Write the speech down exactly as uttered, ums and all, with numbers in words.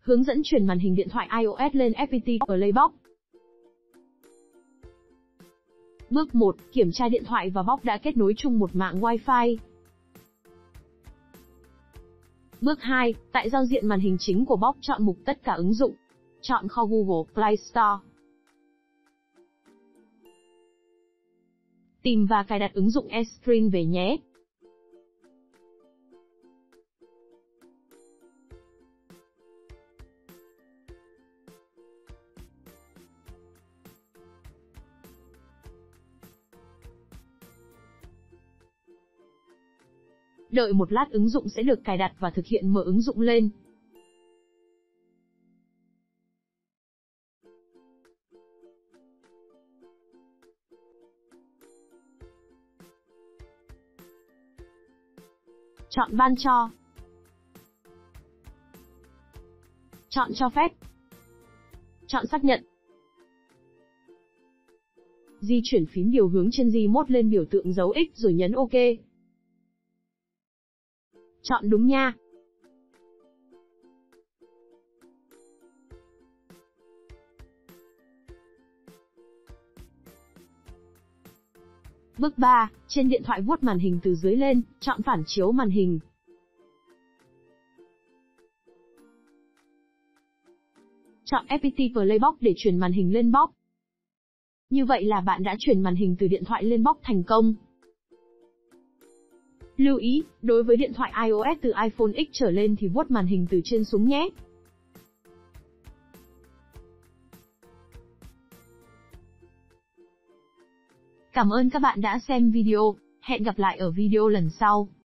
Hướng dẫn chuyển màn hình điện thoại iOS lên ép pê tê Playbox. Bước một. Kiểm tra điện thoại và box đã kết nối chung một mạng Wi-Fi. Bước hai. Tại giao diện màn hình chính của box, chọn mục Tất cả ứng dụng. Chọn kho Google Play Store. Tìm và cài đặt ứng dụng Estream về nhé. Đợi một lát, ứng dụng sẽ được cài đặt và thực hiện mở ứng dụng lên. Chọn ban cho. Chọn cho phép. Chọn xác nhận. Di chuyển phím điều hướng trên Gmod lên biểu tượng dấu X rồi nhấn OK. Chọn đúng nha. Bước ba. Trên điện thoại vuốt màn hình từ dưới lên, chọn phản chiếu màn hình. Chọn ép pê tê Playbox để chuyển màn hình lên box. Như vậy là bạn đã chuyển màn hình từ điện thoại lên box thành công. Lưu ý, đối với điện thoại iOS từ iPhone X trở lên thì vuốt màn hình từ trên xuống nhé. Cảm ơn các bạn đã xem video. Hẹn gặp lại ở video lần sau.